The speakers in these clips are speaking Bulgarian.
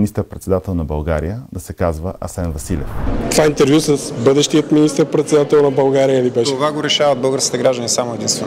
министър-председател на България да се казва Асен Василев. Това интервю с бъдещият министър-председател на България ли беше? Това го решават българските граждани само единствено.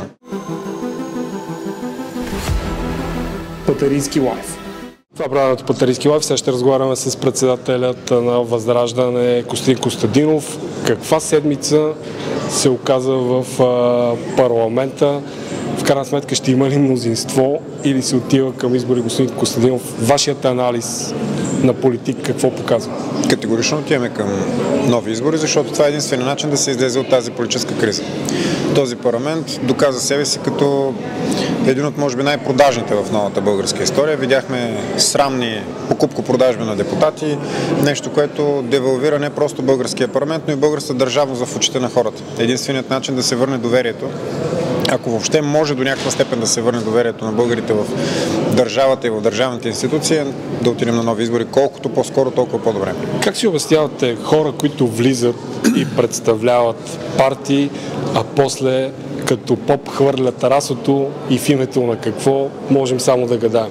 Патерийски лайф. Това правилното Патерийски лайф. Сега ще разговаряме с председателят на Възраждане Костадин Костадинов. Каква седмица се оказа в парламента? В крайна сметка ще има ли мнозинство или се отива към избори, господин Костадинов? Вашият анализ на политик какво показва? Категорично отиваме към нови избори, защото това е единственият начин да се излезе от тази политическа криза. Този парламент доказа себе си като един от, може би, най-продажните в новата българска история. Видяхме срамни покупко-продажби на депутати, нещо, което девалвира не просто българския парламент, но и българската държавност в очите на хората. Единственият начин да се върне доверието, ако въобще може до някаква степен да се върне доверието на българите в държавата и в държавните институции, да отидем на нови избори. Колкото по-скоро, толкова по-добре. Как си обяснявате хора, които влизат и представляват партии, а после като поп хвърлят расото и в името на какво можем само да гадаем?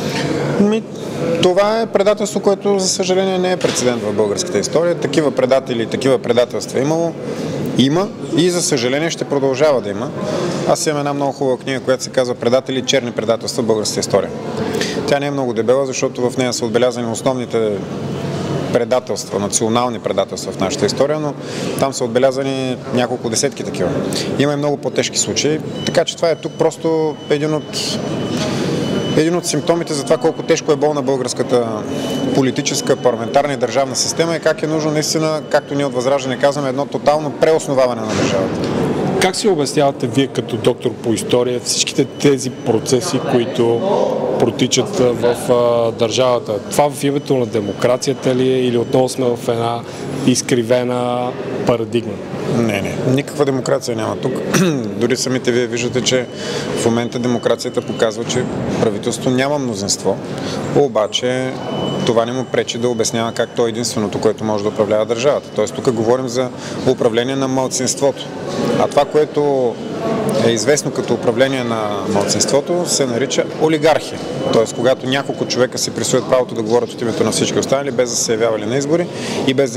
Това е предателство, което, за съжаление, не е прецедент в българската история. Такива предатели, такива предателства има и, за съжаление, ще продължава да има. Аз имам една много хубава книга, която се казва "Предатели и черни предателства в българската история". Тя не е много дебела, защото в нея са отбелязани основните предателства, национални предателства в нашата история, но там са отбелязани няколко десетки такива. Има и много по-тежки случаи, така че това е тук просто един от симптомите за това колко тежко е болна българската политическа, парламентарна и държавна система и как е нужно наистина, както ние от Възраждане казваме, едно тотално преосноваване на държавата. Как си обяснявате вие като доктор по история всичките тези процеси, които протичат в държавата? Това в името на демокрацията ли е или отново сме в една изкривена парадигма? Не. Никаква демокрация няма тук. Дори самите вие виждате, че в момента демокрацията показва, че правителството няма мнозинство. Обаче това не му пречи да обяснява как то е единственото, което може да управлява държавата. Тоест тук говорим за управление на малцинството. А това, което е известно като управление на малцинството, се нарича олигархия. Тоест, когато няколко човека си присвоят правото да говорят от името на всички останали, без да се явявали на избори и без да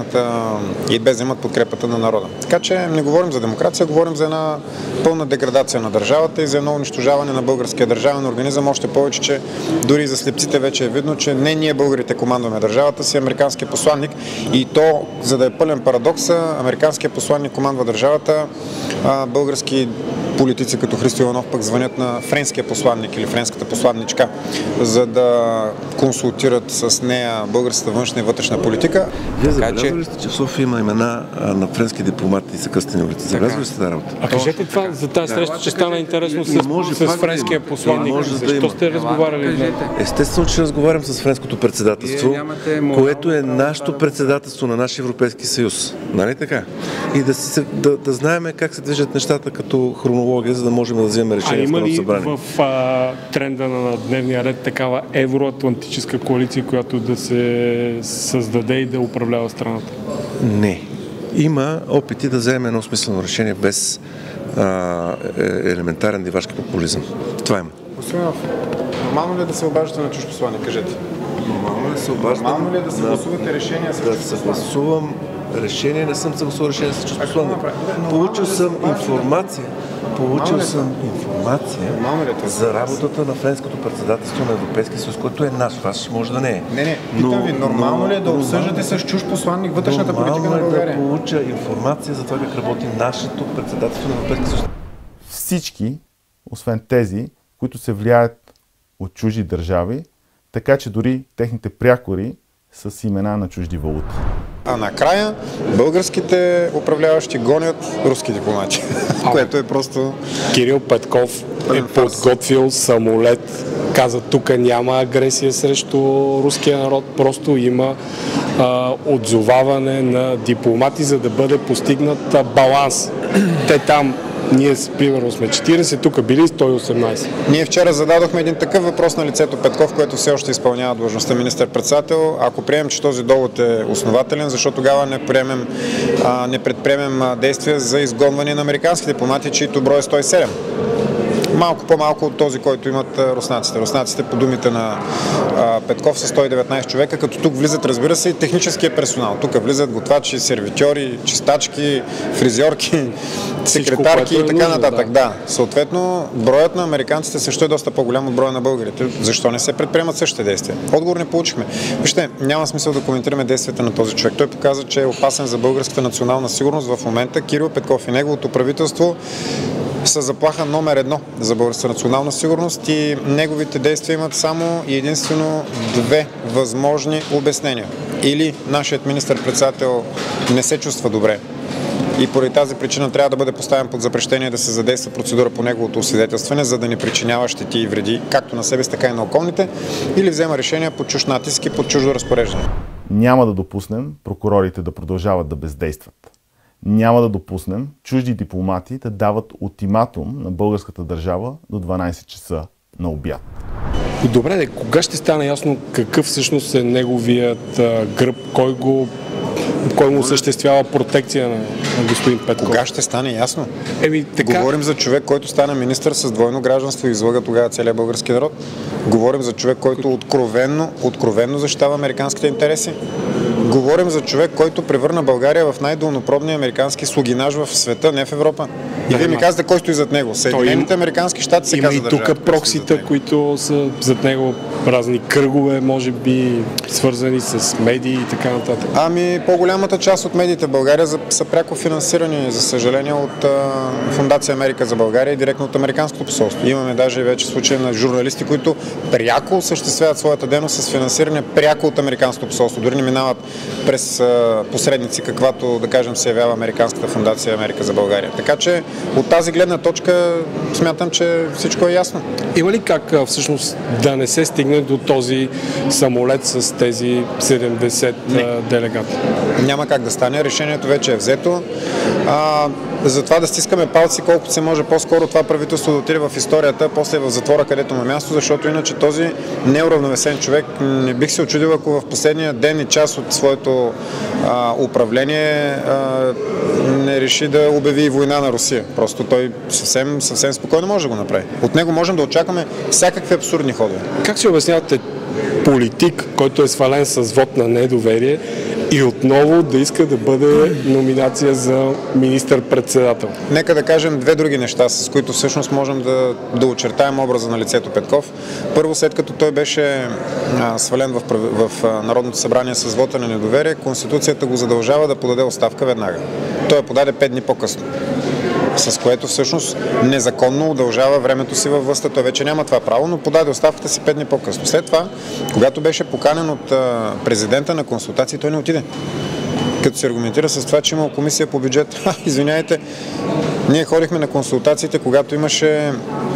имат подкрепата на народа. Така че не говорим за демокрация, говорим за една пълна деградация на държавата и за едно унищожаване на българския държавен организъм. Още повече, че дори за слепците вече е видно, че не ние българите командваме държавата, си американския посланник, и то, за да е пълен парадокс, американският посланник командва държавата, български политици като Христо Иванов пък звънят на френския посланник или френската посланничка, за да консултират с нея българската външна и вътрешна политика. Вие забелязали ли сте, че в София има имена на френски дипломати и са кръстени улици? Забелязали ли сте тази работа? А кажете това за тази среща, че стана интересно с френския посланник. Защо сте разговаряли? Естествено, че разговарям с френското председателство, което е нашето председателство на нашия Европейски съюз. Нали така? И да знаем как се движат нещата като хронология, за да можем да вземем решение в Народното събрание. А има ли в тренда на дневния ред такава евроатлантическа коалиция, която да се създаде и да управлява страната? Не. Има опити да вземем едно смислено решение без елементарен дивашки популизъм. Това има. Нормално ли е да се обаждате на чужд посланник? Кажете. Нормално ли е да се обаждате? Нормално ли е да съгласувате решения с чужд посланник? Да съгласувам решение, не съм съгласувал решение с чужд посланник. Получил съм информация за работата на френското председателство на Европейския съюз, което е наш. Вас може да не е. Не, питам ви, нормално ли е да обсъждате с чужд посланник вътрешната политика на България? Нормално е да получа информация за това как работи нашето председателство на Европейския съюз. Всички, освен тези, които се влияят от чужди държави, така че дори техните прякори са с имена на чужди валути. А накрая българските управляващи гонят руски дипломати, което е просто... Кирил Петков е подготвил самолет, каза, тук няма агресия срещу руския народ, просто има отзоваване на дипломати, за да бъде постигнат баланс. Те там, ние примерно сме 40, тук били 118. Ние вчера зададохме един такъв въпрос на лицето Петков, което все още изпълнява длъжността министър-председател. Ако приемем, че този довод е основателен, защо тогава не предприемем действия за изгонване на американски дипломати, чието брой е 107? малко по-малко от този, който имат руснаците. Руснаците, по думите на Петков, са 119 човека, като тук влизат, разбира се, и техническия персонал. Тук влизат готвачи, сервитьори, чистачки, фризьорки, секретарки и така нататък. Да. Съответно, броят на американците също е доста по-голям от броя на българите. Защо не се предприемат същите действия? Отговор не получихме. Вижте, няма смисъл да коментираме действията на този човек. Той показа, че е опасен за българската национална сигурност в момента. Кирил Петков и неговото правителство са заплаха номер 1 за българската национална сигурност и неговите действия имат само и единствено две възможни обяснения. Или нашият министър-председател не се чувства добре и поради тази причина трябва да бъде поставен под запрещение да се задейства процедура по неговото освидетелстване, за да не причинява щети и вреди както на себе си, така и на околните, или взема решения под чужд натиск и под чуждо разпореждане. Няма да допуснем прокурорите да продължават да бездействат. Няма да допуснем чужди дипломати да дават ултиматум на българската държава до 12 часа на обяд. Добре, кога ще стане ясно какъв всъщност е неговият гръб, кой му осъществява протекция на господин Петков? Кога ще стане ясно? Така... Говорим за човек, който стана министър с двойно гражданство и излъга тогава целия български народ. Говорим за човек, който откровенно защитава американските интереси. Говорим за човек, който превърна България в най-долнопробния американски слугинаж в света, не в Европа. И вие ми казвате кой стои зад него. Съединените американски щати се казва държава. Има и тук проксита, които са зад него, разни кръгове, може би свързани с медии и така нататък. По-голямата част от медиите в България са пряко финансирани, за съжаление, от Фондация Америка за България и директно от Американското посолство. Имаме даже вече случаи на журналисти, които пряко осъществяват своята дейност с финансиране пряко от Американското посолство. Дори не минават през посредници, каквато, да кажем, се явява Американската фондация Америка за България. Така че от тази гледна точка смятам, че всичко е ясно. Има ли как всъщност да не се стигне до този самолет с тези 70 делегати? Няма как да стане. Решението вече е взето. Затова да стискаме палци колкото се може по-скоро това правителство да отиде в историята, после в затвора, където му е място, защото иначе този неуравновесен човек, не бих се очудил, ако в последния ден и час от своето управление не реши да обяви война на Русия. Просто той съвсем спокойно може да го направи. От него можем да очакваме всякакви абсурдни ходове. Как си обяснявате политик, който е свален с вод на недоверие и отново да иска да бъде номинация за министър-председател? Нека да кажем две други неща, с които всъщност можем да очертаем образа на лицето Петков. Първо, след като той беше свален в Народното събрание с вота на недоверие, Конституцията го задължава да подаде оставка веднага. Той я подаде 5 дни по-късно, с което всъщност незаконно удължава времето си във властта. Той вече няма това право, но подаде оставката си 5 дни по-късно. След това, когато беше поканен от президента на консултации, той не отиде. Като се аргументира с това, че имал комисия по бюджет. Извиняйте, ние ходихме на консултациите, когато имаше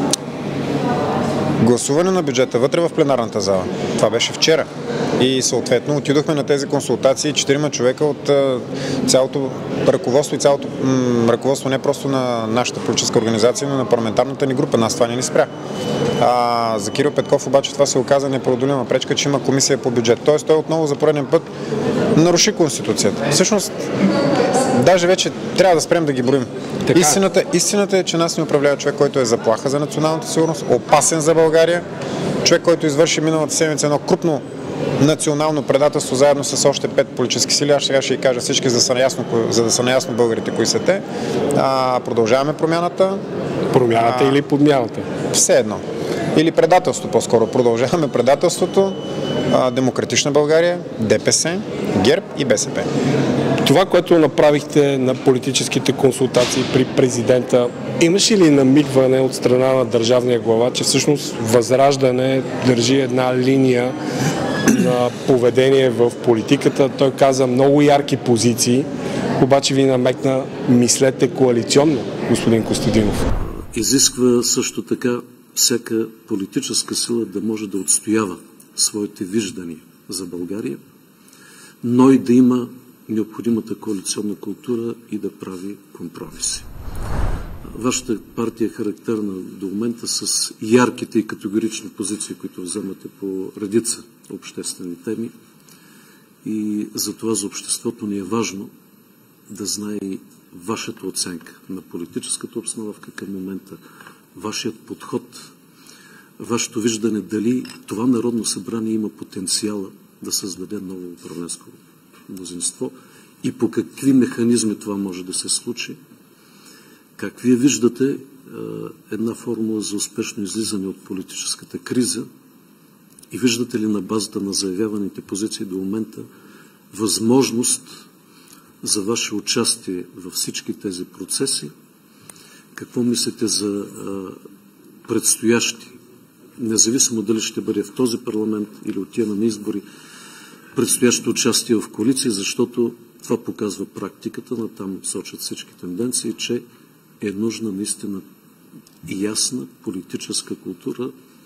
гласуване на бюджета вътре в пленарната зала. Това беше вчера. И съответно отидохме на тези консултации 4 човека от цялото ръководство и цялото ръководство не просто на нашата политическа организация, но на парламентарната ни група. Нас това не ни спря. За Кирил Петков обаче това се оказа непреодолима пречка, че има комисия по бюджет. Тоест той отново за пореден път наруши Конституцията. Всъщност, даже вече трябва да спрем да ги броим. Истината е, че нас не управлява човек, който е заплаха за националната сигурност, опасен за България, човек, който извърши миналата седмица едно крупно национално предателство заедно с още 5 политически сили. Аз сега ще ги кажа всички, за да са наясно българите кои са те. Продължаваме промяната. Промяната или подмяната? Все едно. Или предателство по-скоро. Продължаваме предателството. Демократична България, ДПС, ГЕРБ и БСП. Това, което направихте на политическите консултации при президента, имаше ли намигване от страна на държавния глава, че всъщност Възраждане държи една линия на поведение в политиката? Той каза много ярки позиции, обаче ви намекна, мислете коалиционно, господин Костадинов. Изисква също така всяка политическа сила да може да отстоява своите виждания за България, но и да има необходимата коалиционна култура и да прави компромиси. Вашата партия е характерна до момента с ярките и категорични позиции, които вземате по редица обществени теми, и за това за обществото ни е важно да знае и вашата оценка на политическата обстановка към момента, вашият подход, вашето виждане дали това Народно събрание има потенциала да създаде ново управленско мнозинство и по какви механизми това може да се случи. Как вие виждате една формула за успешно излизане от политическата криза и виждате ли на базата на заявяваните позиции до момента възможност за ваше участие във всички тези процеси? Какво мислите за предстоящи, независимо дали ще бъде в този парламент или отиваме на избори, предстоящо участие в коалиции, защото това показва практиката, на там сочат всички тенденции, че е нужна наистина ясна политическа култура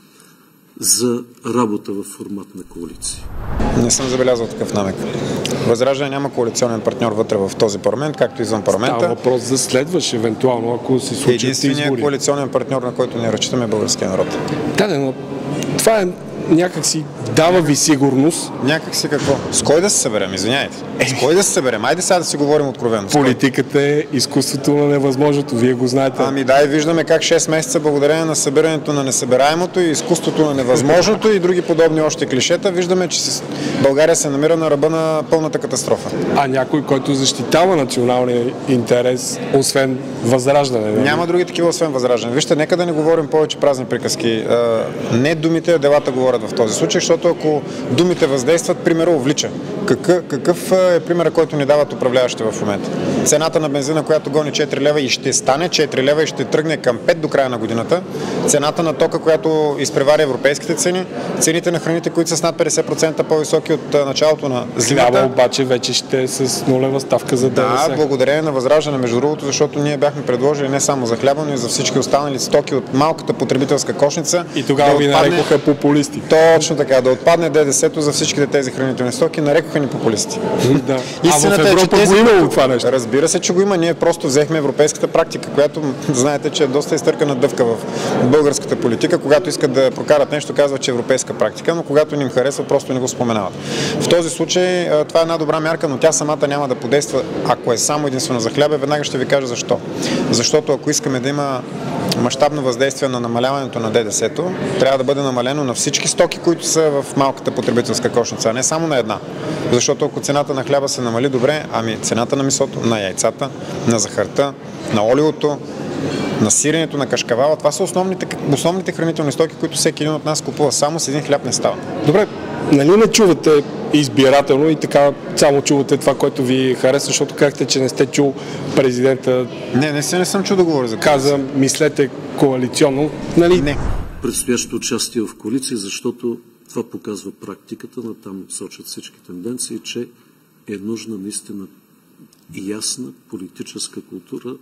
за работа в формат на коалиции. Не съм забелязал такъв намек. Възраждане няма коалиционен партньор вътре в този парламент, както и извън парламента. Става въпрос за следващ, евентуално, ако се случат избори. Единственият коалиционен партньор, на който не разчитаме, е българския народ. Да, но това е някакси дава ви сигурност. Някакси какво? С кой да се съберем? Извиняйте. С кой да се съберем? Айде сега да си говорим откровено. Политиката е изкуството на невъзможното. Вие го знаете. Ами да, и виждаме как 6 месеца благодарение на събирането на несъбираемото и изкуството на невъзможното и други подобни още клишета, виждаме, че България се намира на ръба на пълната катастрофа. А някой, който защитава националния интерес, освен Възраждане? Не? Няма други такива, освен Възраждане. Вижте, нека да не говорим повече празни приказки. Не думите, а делата говорят в този случай, защото ако думите въздействат, примерът увлича. Какъв е примерът, който ни дават управляващите в момента? Цената на бензина, която гони 4 лева и ще стане 4 лева и ще тръгне към 5 до края на годината. Цената на тока, която изпревари европейските цени. Цените на храните, които са с над 50% по-високи от началото на зимата. Хляба обаче вече ще е с нулева ставка за ДДС. Да, благодарение на Възраждане, между другото, защото ние бяхме предложили не само за хляба, но и за всички останали стоки от малката потребителска кошница. И тогава ви нарекоха популисти. Точно така, да отпадне ДДС-то за всичките тези хранителни стоки, нарекоха ни популисти. Да. А в Европа го имало това нещо? Разбира се, че го има. Ние просто взехме европейската практика, която знаете, че е доста изтъркана дъвка в българската политика. Когато искат да прокарат нещо, казват, че е европейска практика, но когато ни им харесва, просто не го споменават. В този случай това е една добра мярка, но тя самата няма да подейства, ако е само единствено за хляба. Веднага ще ви кажа защо. Защото ако искаме да има мащабно въздействие на намаляването на ДДС-то, трябва да бъде намалено на всички стоки, които са в малката потребителска кошница, а не само на една. Защото ако цената на хляба се намали добре, ами цената на месото, на яйцата, на захарта, на олиото, на сиренето, на кашкавала, това са основните хранителни стоки, които всеки един от нас купува. Само с един хляб не става. Добре, нали не чувате избирателно и така само чувате това, което ви харесва, защото казахте, че не сте чул президента. Не съм чул да говоря за това. Каза, мислете коалиционно, нали? Не. Предстоящо участие в коалиции, защото това показва практиката, на там сочат всички тенденции, че е нужна наистина ясна политическа култура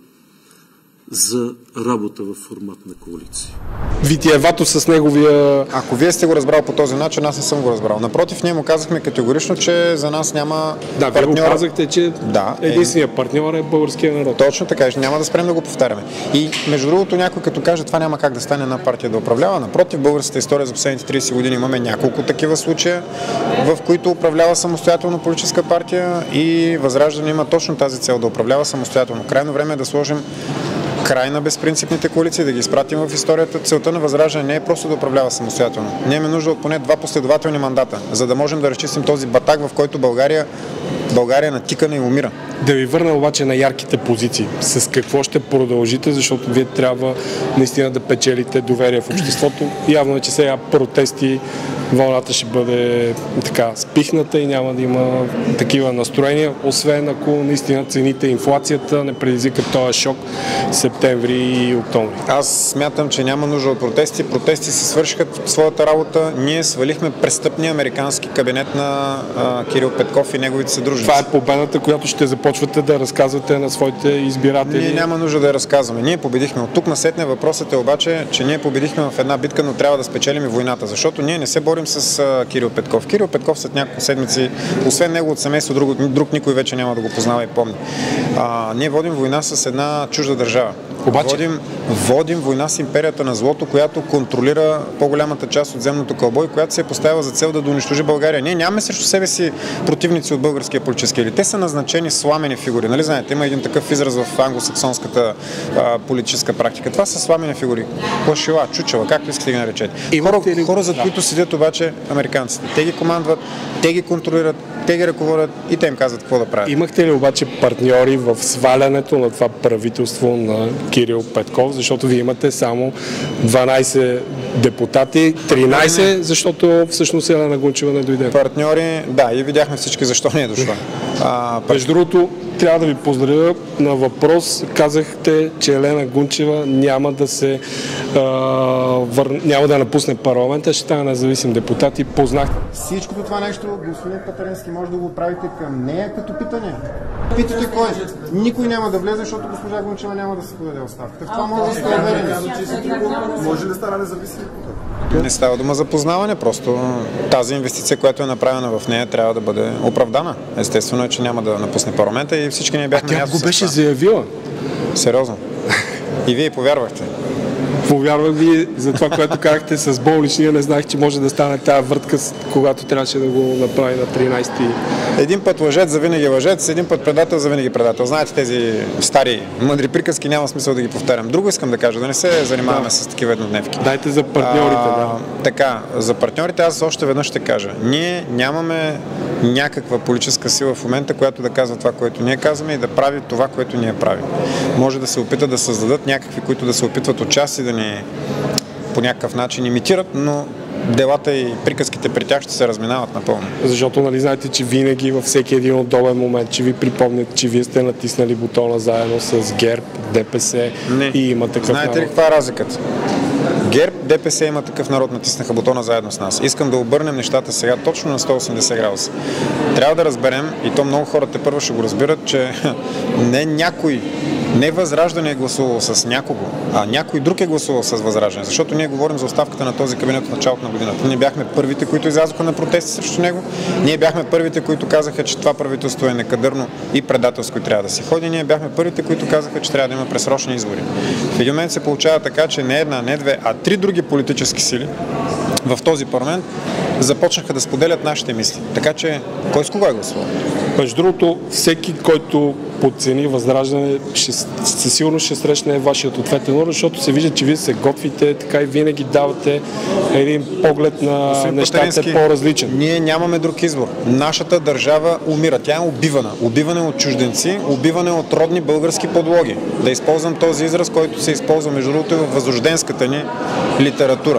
за работа в формат на коалиции. Витиевато с неговия... Ако вие сте го разбрал по този начин, аз не съм го разбрал. Напротив, ние му казахме категорично, че за нас няма партньор. Вие го казахте, че единственият партньор е българския народ. Точно така, няма да спрем да го повтаряме. И между другото, някой като каже, това няма как да стане една партия да управлява. Напротив, българската история за последните 30 години имаме няколко такива случая, в които управлява самостоятелно политическа партия и Възраждане има точно тази цел да управлява самостоятелно. Крайно време е да сложим край на безпринципните коалиции, да ги изпратим в историята. Целта на Възраждане не е просто да управлява самостоятелно. Ние имаме нужда от поне 2 последователни мандата, за да можем да разчистим този батак, в който България е натикана и умира. Да ви върна обаче на ярките позиции. С какво ще продължите, защото вие трябва наистина да печелите доверие в обществото. Явно е, че сега протести, вълната ще бъде така спихната и няма да има такива настроения, освен ако наистина цените, инфлацията не предизвикат този шок септември и октомври. Аз смятам, че няма нужда от протести. Протести се свършиха своята работа. Ние свалихме престъпния американски кабинет на Кирил Петков и неговите съдружници. Това е победата, която ще започвате да разказвате на своите избиратели. Ние няма нужда да я разказваме. Ние победихме. От тук насетне въпросът е обаче, че ние победихме в една битка, но трябва да спечелим и войната, защото ние не се борим с Кирил Петков. Кирил Петков след няколко седмици, освен него от семейство, друг никой вече няма да го познава и помни. Ние водим война с една чужда държава. Обаче... Водим война с империята на злото, която контролира по-голямата част от земното кълбо и която се е поставила за цел да унищожи България. Ние нямаме срещу себе си противници от българския политически елит. Те са назначени сламени фигури. Нали знаете, има един такъв израз в англосаксонската политическа практика. Това са сламени фигури. Плашила, чучела, както искате ги наречете. Хора, за които седят обаче американците. Те ги командват, те ги контролират, те ги ръководят и те им казват какво да правят. Имахте ли обаче партньори в свалянето на това правителство на Кирил Петков, защото вие имате само 12 депутати, 13, защото всъщност Елена Гунчева не дойде. Партньори, да, и видяхме всички защо не е дошла. Между другото, трябва да ви поздравя на въпрос. Казахте, че Елена Гунчева няма да напусне парламента, ще стане независим депутат и познахте. Всичкото това нещо, господин Патарински, може да го правите към нея като питане. Питате кой? Никой няма да влезе, защото госпожа Гунчева няма да се подаде оставката. Това може да сте уверени. Може ли стане независим? Не става дума за познаване, просто тази инвестиция, която е направена в нея, трябва да бъде оправдана. Естествено е, че няма да напусне парламента и всички ние бяхме наясно. Тя го беше заявила. Сериозно. И вие повярвахте. Повярвах ви за това, което казахте с болничния. Не знаех, че може да стане тази въртка, когато трябваше да го направи на 13-ти. Един път лъжец, завинаги лъжец, един път предател, завинаги предател. Знаете тези стари мъдри приказки, няма смисъл да ги повтарям. Друго искам да кажа, да не се занимаваме с такива еднодневки. Дайте за партньорите, Така, за партньорите аз още веднъж ще кажа. Ние нямаме някаква политическа сила в момента, която да казва това, което ние казваме и да прави това, което ние правим. Може да се опитат да създадат някакви, които да се опитват отчасти да ни по някакъв начин имитират, но делата и приказките при тях ще се разминават напълно. Защото нали знаете, че винаги във всеки един удобен момент, че ви припомнят, че вие сте натиснали бутона заедно с ГЕРБ, ДПС и има такъв народ. Знаете ли каква е разликата? ГЕРБ, ДПС има такъв народ, натиснаха бутона заедно с нас. Искам да обърнем нещата сега точно на 180 градуса. Трябва да разберем, и то много хора тепърва ще го разбират, че не Възраждане е гласувал с някого, а някой друг е гласувал с Възраждане. Защото ние говорим за оставката на този кабинет от началото на годината. Ние бяхме първите, които излязоха на протести срещу него. Ние бяхме първите, които казаха, че това правителство е некадърно и предателско и трябва да си ходи. Ние бяхме първите, които казаха, че трябва да има предсрочни избори. В един момент се получава така, че не една, не две, а 3 други политически сили в този парламент започнаха да споделят нашите мисли. Така че, кой с кого е гласувал? Между другото, всеки, който подцени Възраждане, със сигурност ще срещне вашият ответен удар, защото се вижда, че вие се готвите, така и винаги давате един поглед на нещата по-различен. Ние нямаме друг избор. Нашата държава умира. Тя е убивана. Убиване от чужденци, убиване от родни български подлоги. Да използвам този израз, който се използва между другото в възрожденската ни литература.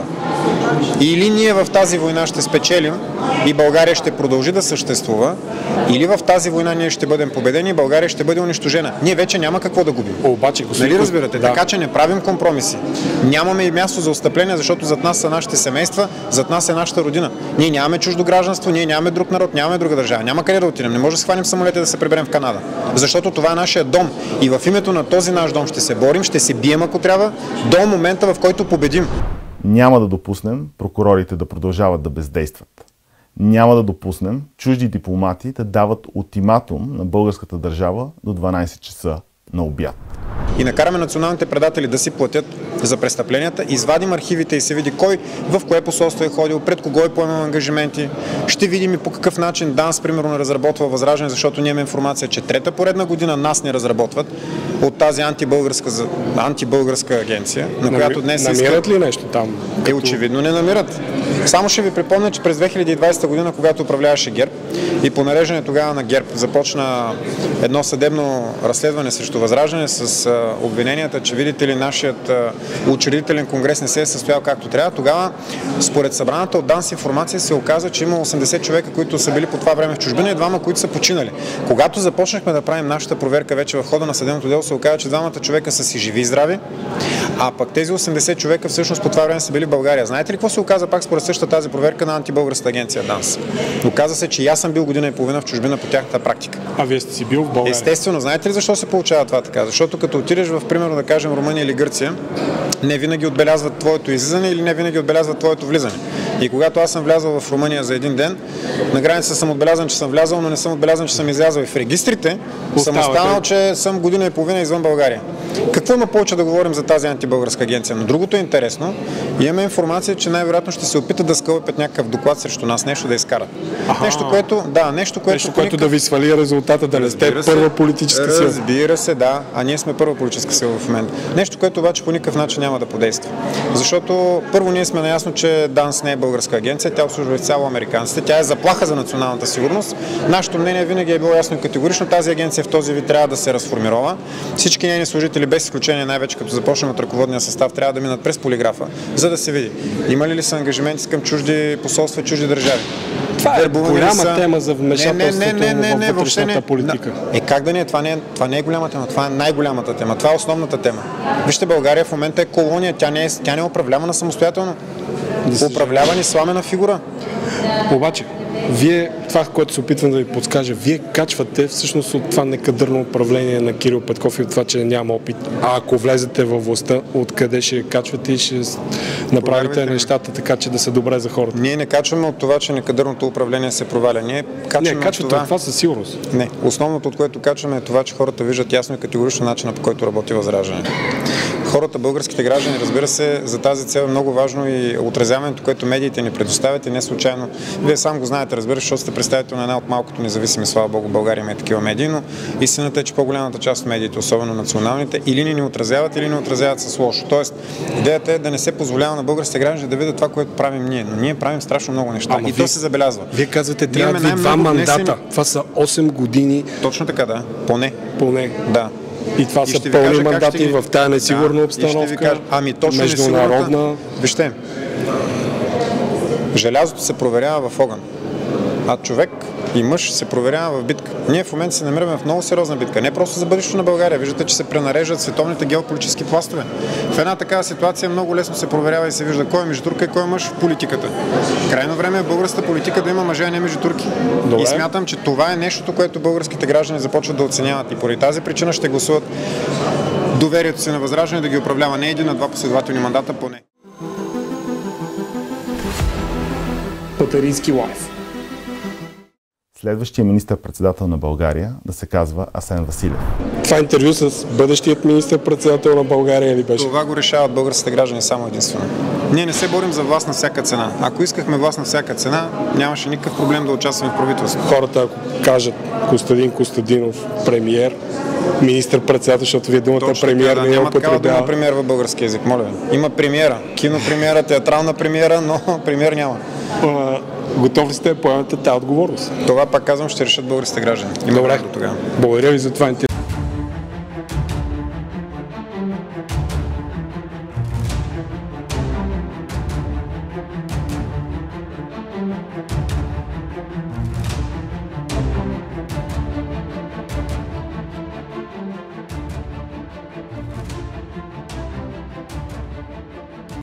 Или ние в тази война ще спечелим и България ще продължи да съществува, или в тази война ние ще бъдем победени и България ще бъде унищожена. Ние вече няма какво да губим. Обаче, нали разбирате? Да. Така че не правим компромиси. Нямаме и място за отстъпление, защото зад нас са нашите семейства, зад нас е нашата родина. Ние нямаме чуждо гражданство, ние нямаме друг народ, нямаме друга държава. Няма къде да отидем. Не може да схванем самолета да се приберем в Канада. Защото това е нашия дом. И в името на този наш дом ще се борим, ще се бием ако трябва, до момента, в който победим. Няма да допуснем прокурорите да продължават да бездействат. Няма да допуснем чужди дипломати да дават ултиматум на българската държава до 12 часа на обяд. И накараме националните предатели да си платят за престъпленията, извадим архивите и се види кой в кое посолство е ходил, пред кого е поемал ангажименти. Ще видим и по какъв начин ДАНС, примерно, разработва Възраждане, защото ние имаме информация, че трета поредна година нас не разработват от тази антибългарска агенция, на която днес намират ли нещо там? Очевидно не намират. Само ще ви припомня, че през 2020 година, когато управляваше ГЕРБ и по нареждане тогава на ГЕРБ започна едно съдебно разследване срещу Възраждане с обвиненията, че видите ли нашият учредителен конгрес не се е състоял както трябва. Тогава, според събраната от ДАНС информация, се оказа, че има 80 човека, които са били по това време в чужбина и 2, които са починали. Когато започнахме да правим нашата проверка вече в хода на съдебното дело, се оказа, че 2 човека са си живи и здрави, а пък тези 80 човека всъщност по това време са били в България. Знаете ли какво се оказа пак според същата тази проверка на антибългарската агенция ДАНС? Оказа се, че и аз съм бил година и половина в чужбина по тяхната практика. А вие сте си бил в България? Естествено. Знаете ли защо се получава това така? Защото като отидеш в, примерно, да кажем, Румъния или Гърция, не винаги отбелязват твоето излизане или не винаги отбелязват твоето влизане. И когато аз съм влязъл в Румъния за един ден, на граница съм отбелязан, че съм влязъл, но не съм отбелязан, че съм излязъл. И в регистрите съм останал, че съм година и половина извън България. Какво има повече да говорим за тази антибългарска агенция? Но другото е интересно. Имаме информация, че най-вероятно ще се опитат да скълъпят някакъв доклад срещу нас, нещо да изкарат. Нещо, което да ви свали резултата, да не сте първа политическа сила. Разбира се, да. А ние сме първа политическа сила в момента. Нещо, което обаче по никакъв начин няма да подейства. Защото първо ние сме наясно, че ДАНС не е българска агенция, тя обслужва изцяло американците, тя е заплаха за националната сигурност. Нашето мнение винаги е било ясно и категорично. Тази агенция в този вид трябва да се разформирова. Всички нейни служители, без изключение, най-вече като започнем от ръководния състав, трябва да минат през полиграфа, за да се види имали ли са ангажименти към чужди посолства и чужди държави. Това е голяма тема за вмешателството във вътрешната политика. Как да не е? Това не е голяма тема, това е най-голямата тема, това е основната тема. Вижте, България в момента е колония, тя не е управлявана самостоятелно. Управлява ни сламена фигура. Обаче, вие, това, което се опитвам да ви подскажа, вие качвате всъщност от това некадърно управление на Кирил Петков и от това, че няма опит. А ако влезете във властта, откъде ще качвате и ще направите нещата така, че да са добре за хората? Ние не качваме от това, че некадърното управление се проваля. Ние качвате от това със сигурност. Не. Основното, от което качваме, е това, че хората виждат ясно и категорично начина, по който работи Възраждане. Хората, българските граждани, разбира се, за тази цел е много важно и отразяването, което медиите ни предоставят, и не случайно. Вие сам го знаете, разбира се, защото сте представител на една от малкото независими, слава Богу, България има и такива медии, но истината е, че по-голямата част от медиите, особено националните, или ни отразяват, или ни отразяват с лошо. Тоест, идеята е да не се позволява на българските граждани да видят това, което правим ние. Но ние правим страшно много неща. И то се забелязва. Вие казвате, трябва да ви 2 мандата. Това са 8 години. Точно така, да. Поне. Да. И това са пълни мандати в тая несигурна обстановка, международна. Вижте, желязото се проверява в огън, а човек и мъж се проверява в битка. Ние в момента се намираме в много сериозна битка. Не просто за бъдещето на България. Виждате, че се пренареждат световните геополитически пластове. В една такава ситуация много лесно се проверява и се вижда кой е междутурка и кой е мъж в политиката. Крайно време е в българската политика да има мъже, а не междутурки. И смятам, че това е нещото, което българските граждани започват да оценяват. И поради тази причина ще гласуват доверието си на Възраждане да ги управлява не един, а 2 последователни мандата поне. Патерийски лайф. Следващия министър-председател на България да се казва Асен Василев. Това интервю с бъдещият министър-председател на България ли беше? Това го решават българските граждани само единствено. Ние не се борим за власт на всяка цена. Ако искахме власт на всяка цена, нямаше никакъв проблем да участваме в правителството. Хората, ако кажат Костадин Костадинов премиер, министър-председател, защото вие думата премиер не няма употребява. Няма такава дума премиер в български език, моля ви. Има премиера, кинопремиера, театрална премиера, но премиер няма. Готов ли сте да поемете тази отговорност? Това, пак казвам, ще решат българските граждани. Добре, благодаря ви за това интервю.